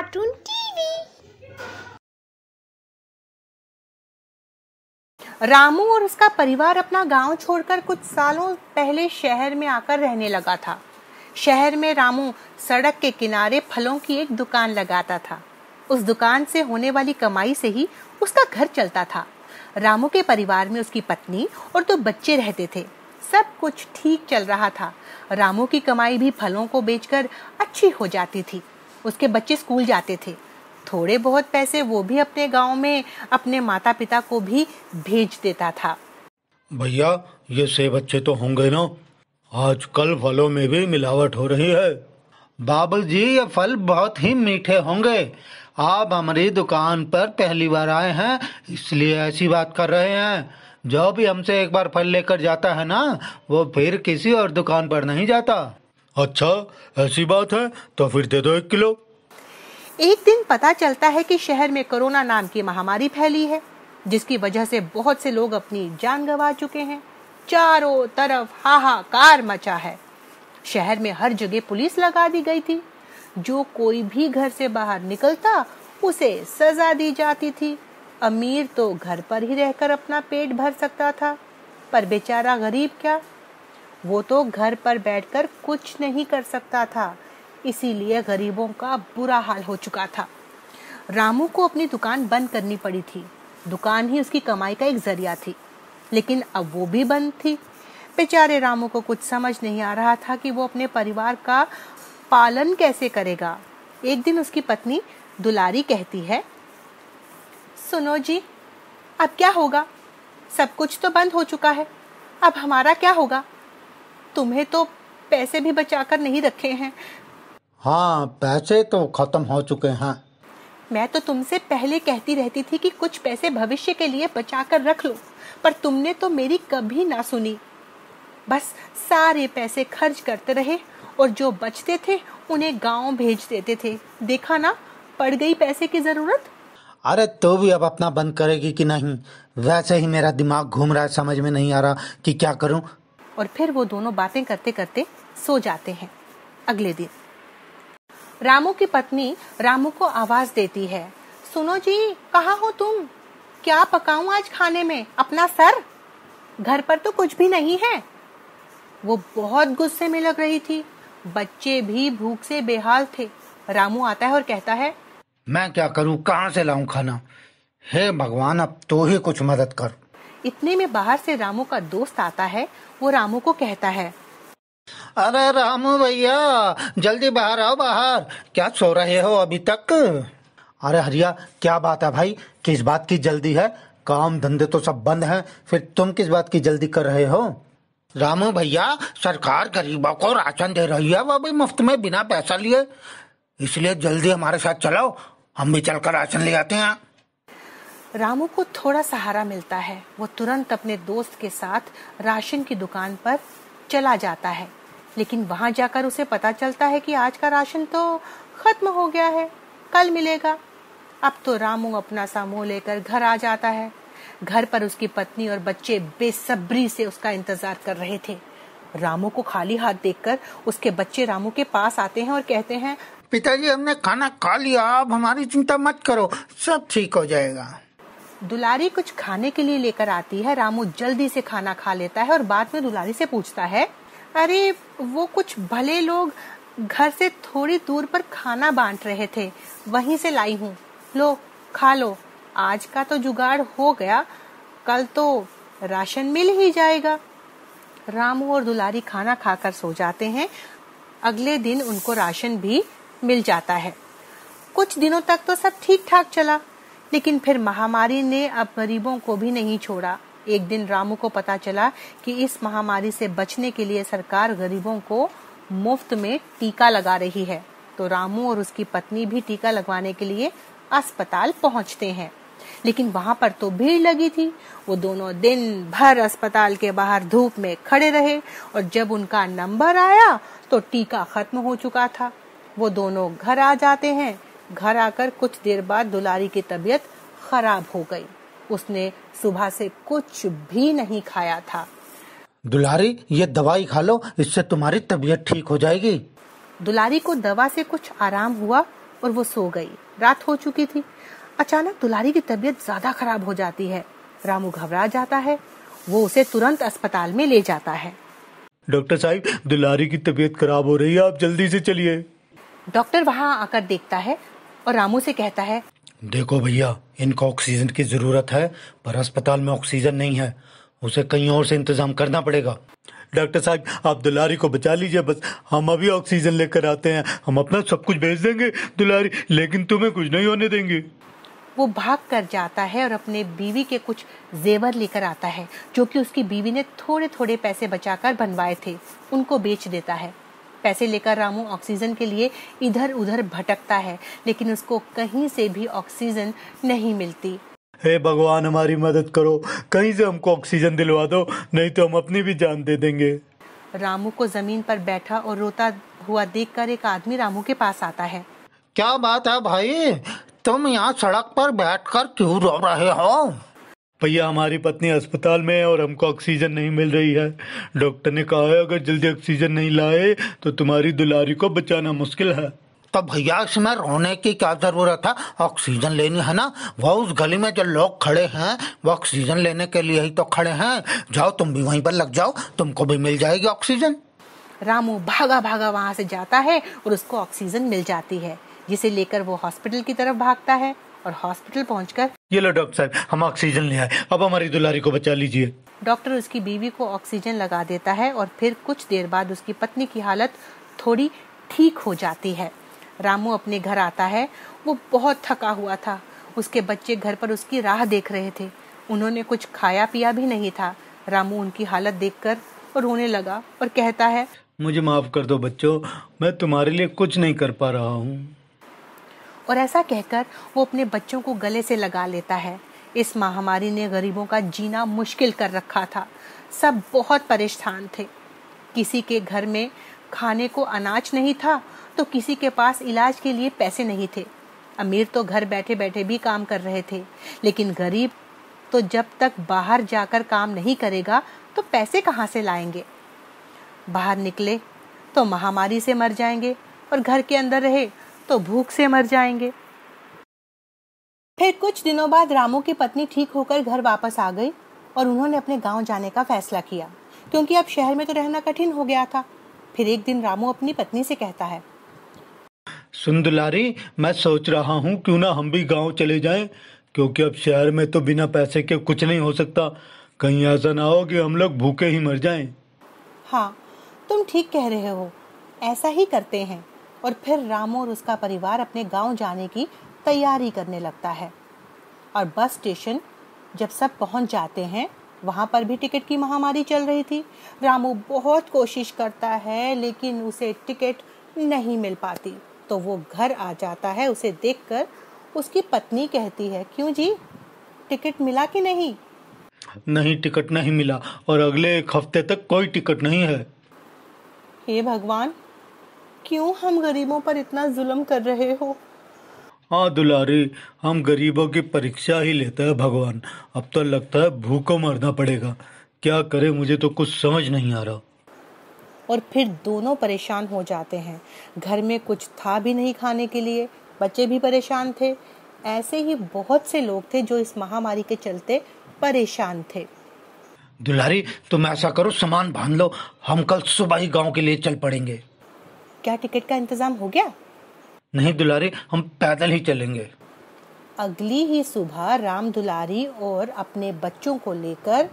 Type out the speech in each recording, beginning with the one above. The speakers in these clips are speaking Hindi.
Cartoon TV. रामू और उसका परिवार अपना गांव छोड़कर कुछ सालों पहले शहर में आकर रहने लगा था। शहर में रामू सड़क के किनारे फलों की एक दुकान लगाता था। उस दुकान से होने वाली कमाई से ही उसका घर चलता था। रामू के परिवार में उसकी पत्नी और 2 बच्चे रहते थे। सब कुछ ठीक चल रहा था। रामू की कमाई भी फलों को बेचकर अच्छी हो जाती थी। उसके बच्चे स्कूल जाते थे। थोड़े बहुत पैसे वो भी अपने गांव में अपने माता पिता को भी भेज देता था। भैया, ये सेब अच्छे तो होंगे ना? आजकल फलों में भी मिलावट हो रही है। बाबूजी, ये फल बहुत ही मीठे होंगे। आप हमारी दुकान पर पहली बार आए हैं, इसलिए ऐसी बात कर रहे हैं। जो भी हमसे एक बार फल लेकर जाता है ना, वो फिर किसी और दुकान पर नहीं जाता। अच्छा, ऐसी बात है तो फिर दे दो 1 किलो। एक दिन पता चलता है कि शहर में कोरोना नाम की महामारी फैली है, जिसकी वजह से बहुत से लोग अपनी जान गंवा चुके हैं। चारों तरफ हाहाकार मचा है। शहर में हर जगह पुलिस लगा दी गई थी। जो कोई भी घर से बाहर निकलता उसे सजा दी जाती थी। अमीर तो घर पर ही रहकर अपना पेट भर सकता था, पर बेचारा गरीब क्या? वो तो घर पर बैठकर कुछ नहीं कर सकता था। इसीलिए गरीबों का बुरा हाल हो चुका था। रामू को अपनी दुकान बंद करनी पड़ी थी। दुकान ही उसकी कमाई का एक जरिया थी, लेकिन अब वो भी बंद थी। बेचारे रामू को कुछ समझ नहीं आ रहा था कि वो अपने परिवार का पालन कैसे करेगा। एक दिन उसकी पत्नी दुलारी कहती है, सुनो जी, अब क्या होगा? सब कुछ तो बंद हो चुका है, अब हमारा क्या होगा? तुम्हें तो पैसे भी बचाकर नहीं रखे हैं। हाँ, पैसे तो खत्म हो चुके हैं। मैं तो तुमसे पहले कहती रहती थी कि कुछ पैसे भविष्य के लिए बचाकर रख लो, पर तुमने तो मेरी कभी ना सुनी। बस सारे पैसे खर्च करते रहे और जो बचते थे उन्हें गांव भेज देते थे। देखा ना, पड़ गई पैसे की जरूरत। अरे तो भी अब अपना बंद करेगी कि नहीं? वैसे ही मेरा दिमाग घूम रहा है, समझ में नहीं आ रहा कि क्या करूं। और फिर वो दोनों बातें करते करते सो जाते हैं। अगले दिन रामू की पत्नी रामू को आवाज देती है, सुनो जी, कहाँ हो तुम? क्या पकाऊं आज खाने में? अपना सर, घर पर तो कुछ भी नहीं है। वो बहुत गुस्से में लग रही थी। बच्चे भी भूख से बेहाल थे। रामू आता है और कहता है, मैं क्या करूं, कहाँ से लाऊं खाना? हे भगवान, अब तो ही कुछ मदद कर। इतने में बाहर से रामू का दोस्त आता है। वो रामू को कहता है, अरे रामू भैया, जल्दी बाहर आओ बाहर। क्या सो रहे हो अभी तक? अरे हरिया, क्या बात है भाई? किस बात की जल्दी है? काम धंधे तो सब बंद हैं, फिर तुम किस बात की जल्दी कर रहे हो? रामू भैया, सरकार गरीबों को राशन दे रही है, वो भी मुफ्त में बिना पैसा लिए। इसलिए जल्दी हमारे साथ चलो, हम भी चलकर राशन ले आते हैं। रामू को थोड़ा सहारा मिलता है। वो तुरंत अपने दोस्त के साथ राशन की दुकान पर चला जाता है, लेकिन वहां जाकर उसे पता चलता है कि आज का राशन तो खत्म हो गया है, कल मिलेगा। अब तो रामू अपना सामान लेकर घर आ जाता है। घर पर उसकी पत्नी और बच्चे बेसब्री से उसका इंतजार कर रहे थे। रामू को खाली हाथ देखकर उसके बच्चे रामू के पास आते हैं और कहते हैं, पिताजी, हमने खाना खा लिया, आप हमारी चिंता मत करो, सब ठीक हो जाएगा। दुलारी कुछ खाने के लिए लेकर आती है। रामू जल्दी से खाना खा लेता है और बाद में दुलारी से पूछता है, अरे वो कुछ भले लोग घर से थोड़ी दूर पर खाना बांट रहे थे, वहीं से लाई हूँ, लो खा लो। आज का तो जुगाड़ हो गया, कल तो राशन मिल ही जाएगा। रामू और दुलारी खाना खाकर सो जाते हैं। अगले दिन उनको राशन भी मिल जाता है। कुछ दिनों तक तो सब ठीक ठाक चला, लेकिन फिर महामारी ने अब गरीबों को भी नहीं छोड़ा। एक दिन रामू को पता चला कि इस महामारी से बचने के लिए सरकार गरीबों को मुफ्त में टीका लगा रही है। तो रामू और उसकी पत्नी भी टीका लगवाने के लिए अस्पताल पहुंचते हैं, लेकिन वहां पर तो भीड़ लगी थी। वो दोनों दिन भर अस्पताल के बाहर धूप में खड़े रहे और जब उनका नंबर आया तो टीका खत्म हो चुका था। वो दोनों घर आ जाते हैं। घर आकर कुछ देर बाद दुलारी की तबीयत खराब हो गई। उसने सुबह से कुछ भी नहीं खाया था। दुलारी, ये दवाई खा लो, इससे तुम्हारी तबीयत ठीक हो जाएगी। दुलारी को दवा से कुछ आराम हुआ और वो सो गई। रात हो चुकी थी। अचानक दुलारी की तबीयत ज्यादा खराब हो जाती है। रामू घबरा जाता है। वो उसे तुरंत अस्पताल में ले जाता है। डॉक्टर साहब, दुलारी की तबीयत खराब हो रही है, आप जल्दी से चलिए। डॉक्टर वहां आकर देखता है और रामू से कहता है, देखो भैया, इनको ऑक्सीजन की जरूरत है, पर अस्पताल में ऑक्सीजन नहीं है, उसे कहीं और से इंतजाम करना पड़ेगा। डॉक्टर साहब, आप दुलारी को बचा लीजिए, बस हम अभी ऑक्सीजन लेकर आते हैं। हम अपना सब कुछ भेज देंगे दुलारी, लेकिन तुम्हें कुछ नहीं होने देंगे। वो भाग कर जाता है और अपने बीवी के कुछ जेवर लेकर आता है, जो कि उसकी बीवी ने थोड़े थोड़े पैसे बचाकर बनवाए थे। उनको बेच देता है। पैसे लेकर रामू ऑक्सीजन के लिए इधर उधर भटकता है, लेकिन उसको कहीं से भी ऑक्सीजन नहीं मिलती। हे भगवान, हमारी मदद करो, कहीं से हमको ऑक्सीजन दिलवा दो, नहीं तो हम अपनी भी जान दे देंगे। रामू को जमीन पर बैठा और रोता हुआ देखकर एक आदमी रामू के पास आता है। क्या बात है भाई, तुम यहाँ सड़क पर बैठकर क्यों रो रहे हो? भैया, हमारी पत्नी अस्पताल में है और हमको ऑक्सीजन नहीं मिल रही है। डॉक्टर ने कहा है अगर जल्दी ऑक्सीजन नहीं लाए तो तुम्हारी दुलारी को बचाना मुश्किल है। तो भैया, इसमें रोने की क्या जरूरत है? ऑक्सीजन लेनी है ना। वो उस गली में जो लोग खड़े हैं वो ऑक्सीजन लेने के लिए ही तो खड़े हैं। जाओ, तुम भी वहीं पर लग जाओ, तुमको भी मिल जाएगी ऑक्सीजन। रामू भागा भागा वहां से जाता है और उसको ऑक्सीजन मिल जाती है, जिसे लेकर वो हॉस्पिटल की तरफ भागता है और हॉस्पिटल पहुंचकर, ये लो डॉक्टर साहब, हम ऑक्सीजन ले आए, अब हमारी दुलारी को बचा लीजिए। डॉक्टर उसकी बीवी को ऑक्सीजन लगा देता है और फिर कुछ देर बाद उसकी पत्नी की हालत थोड़ी ठीक हो जाती है। रामू अपने घर आता है। वो बहुत थका हुआ था। उसके बच्चे घर पर उसकी राह देख रहे थे। उन्होंने कुछ खाया पिया भी नहीं था। रामू उनकी हालत देखकर रोने लगा और कहता है, मुझे माफ कर दो बच्चों, मैं तुम्हारे लिए कुछ नहीं कर पा रहा हूँ। और ऐसा कहकर वो अपने बच्चों को गले से लगा लेता है। इस महामारी ने गरीबों का जीना मुश्किल कर रखा था। सब बहुत परेशान थे। किसी के घर में खाने को अनाज नहीं था तो किसी के पास इलाज के लिए पैसे नहीं थे। अमीर तो घर बैठे बैठे भी काम कर रहे थे, लेकिन गरीब तो जब तक बाहर जाकर काम नहीं करेगा तो पैसे कहाँ से लाएंगे। बाहर निकले तो महामारी से मर जाएंगे और घर के अंदर रहे तो भूख से मर जाएंगे। फिर कुछ दिनों बाद रामू की पत्नी ठीक होकर घर वापस आ गई और उन्होंने अपने गांव जाने का फैसला किया, क्योंकि अब शहर में तो रहना कठिन हो गया था। फिर एक दिन रामू अपनी पत्नी से कहता है, सुन दुलारी, मैं सोच रहा हूँ क्यों ना हम भी गांव चले जाएं, क्योंकि अब शहर में तो बिना पैसे के कुछ नहीं हो सकता। कहीं ऐसा ना हो कि हम लोग भूखे ही मर जाएं। हाँ, तुम ठीक कह रहे हो, ऐसा ही करते हैं। और फिर रामू और उसका परिवार अपने गांव जाने की तैयारी करने लगता है। और बस स्टेशन जब सब पहुंच जाते हैं, वहां पर भी टिकट की महामारी चल रही थी। रामू बहुत कोशिश करता है, लेकिन उसे टिकट नहीं मिल पाती। तो वो घर आ जाता है। उसे देखकर उसकी पत्नी कहती है, क्यों जी, टिकट मिला कि नहीं? नहीं, टिकट नहीं मिला और अगले 1 हफ्ते तक कोई टिकट नहीं है। हे भगवान, क्यों हम गरीबों पर इतना जुल्म कर रहे हो? हाँ दुलारी, हम गरीबों की परीक्षा ही लेता है भगवान। अब तो लगता है भूखों मरना पड़ेगा। क्या करे, मुझे तो कुछ समझ नहीं आ रहा। और फिर दोनों परेशान हो जाते हैं। घर में कुछ था भी नहीं खाने के लिए। बच्चे भी परेशान थे। ऐसे ही बहुत से लोग थे जो इस महामारी के चलते परेशान थे। दुलारी, तुम ऐसा करो, सामान बांध लो, हम कल सुबह ही गांव के लिए चल पड़ेंगे। क्या टिकट का इंतजाम हो गया? नहीं दुलारी, हम पैदल ही चलेंगे। अगली ही सुबह राम दुलारी और अपने बच्चों को लेकर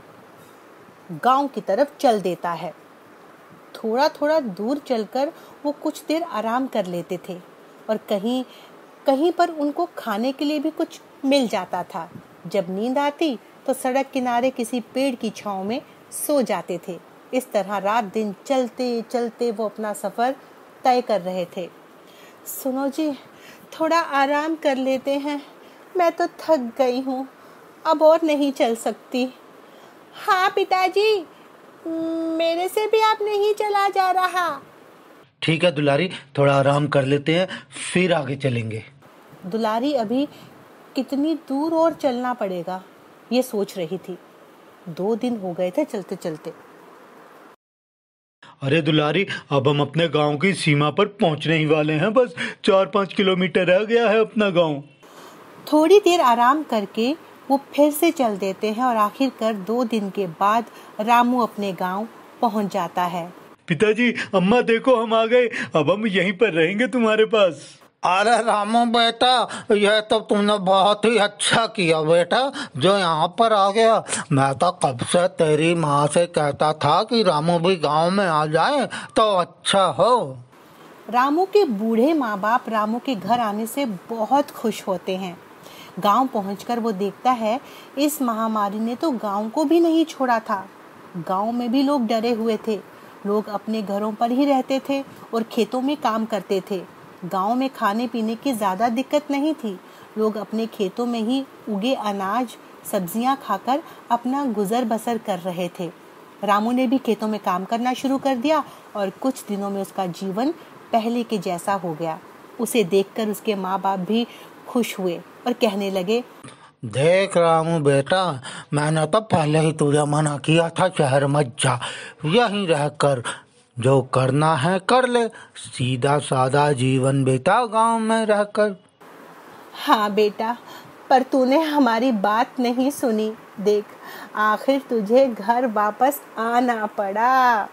गांव की तरफ चल देता है। थोड़ा थोड़ा दूर चलकर वो कुछ देर आराम कर लेते थे और कहीं कहीं पर उनको खाने के लिए भी कुछ मिल जाता था। जब नींद आती तो सड़क किनारे किसी पेड़ की छांव में सो जाते थे। इस तरह रात दिन चलते चलते वो अपना सफर तय कर रहे थे। सुनो जी, थोड़ा आराम कर लेते हैं, मैं तो थक गई हूँ, अब और नहीं चल सकती। हाँ पिताजी, मेरे से भी आप नहीं चला जा रहा। ठीक है दुलारी, थोड़ा आराम कर लेते हैं, फिर आगे चलेंगे। दुलारी अभी कितनी दूर और चलना पड़ेगा, ये सोच रही थी। 2 दिन हो गए थे चलते चलते। अरे दुलारी, अब हम अपने गांव की सीमा पर पहुंचने ही वाले हैं। बस 4-5 किलोमीटर रह गया है अपना गांव। थोड़ी देर आराम करके वो फिर से चल देते हैं और आखिरकार 2 दिन के बाद रामू अपने गांव पहुंच जाता है। पिताजी, अम्मा देखो, हम आ गए। अब हम यहीं पर रहेंगे तुम्हारे पास। अरे रामू बेटा, यह तो तुमने बहुत ही अच्छा किया बेटा जो यहाँ पर आ गया। मैं तो कब से तेरी माँ से कहता था कि रामू भी गांव में आ जाए तो अच्छा हो। रामू के बूढ़े माँ बाप रामू के घर आने से बहुत खुश होते हैं। गांव पहुंचकर वो देखता है इस महामारी ने तो गांव को भी नहीं छोड़ा था। गांव में भी लोग डरे हुए थे। लोग अपने घरों पर ही रहते थे और खेतों में काम करते थे। गांव में खाने पीने की ज्यादा दिक्कत नहीं थी। लोग अपने खेतों में ही उगे अनाज सब्जियां खाकर अपना गुजर बसर कर रहे थे। रामू ने भी खेतों में काम करना शुरू कर दिया और कुछ दिनों में उसका जीवन पहले के जैसा हो गया। उसे देखकर उसके माँ बाप भी खुश हुए और कहने लगे, देख रामू बेटा, मैंने तो पहले ही तुझे मना किया था शहर मत जा, यहीं रहकर जो करना है कर ले, सीधा सादा जीवन बिता गांव में रहकर। हाँ बेटा, पर तूने हमारी बात नहीं सुनी। देख, आखिर तुझे घर वापस आना पड़ा।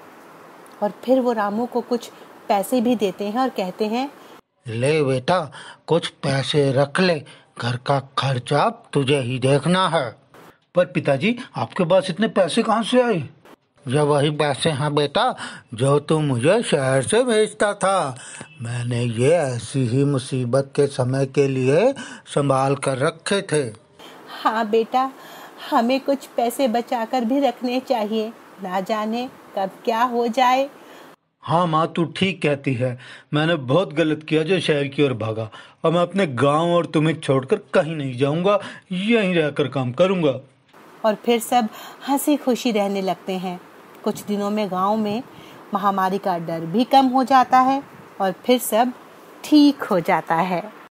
और फिर वो रामू को कुछ पैसे भी देते हैं और कहते हैं, ले बेटा, कुछ पैसे रख ले, घर का खर्चा तुझे ही देखना है। पर पिताजी, आपके पास इतने पैसे कहाँ से आए? ये वही पैसे हैं बेटा जो तू मुझे शहर से भेजता था। मैंने ये ऐसी ही मुसीबत के समय के लिए संभाल कर रखे थे। हाँ बेटा, हमें कुछ पैसे बचाकर भी रखने चाहिए, ना जाने कब क्या हो जाए। हाँ माँ, तू ठीक कहती है। मैंने बहुत गलत किया जो शहर की ओर भागा। अब मैं अपने गांव और तुम्हें छोड़कर कहीं नहीं जाऊंगा, यहीं रहकर काम करूंगा। और फिर सब हंसी खुशी रहने लगते हैं। कुछ दिनों में गांव में महामारी का डर भी कम हो जाता है और फिर सब ठीक हो जाता है।